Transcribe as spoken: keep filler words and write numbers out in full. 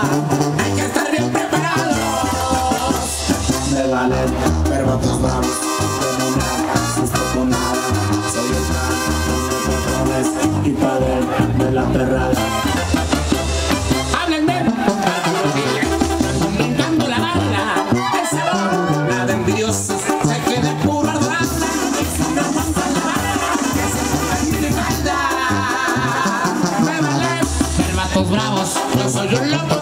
hay que estar bien preparados. Me valen perbatos bravos, como nada, susto con nada. Soy el plan, los patrones y padre de la perrada. Háblenme, comentando la bala, el sabor, nada envidiosos, se queda puro arrasa. Y no aguantan la bala, que se pongan mi falda. Me valen perbatos bravos, yo soy un loco.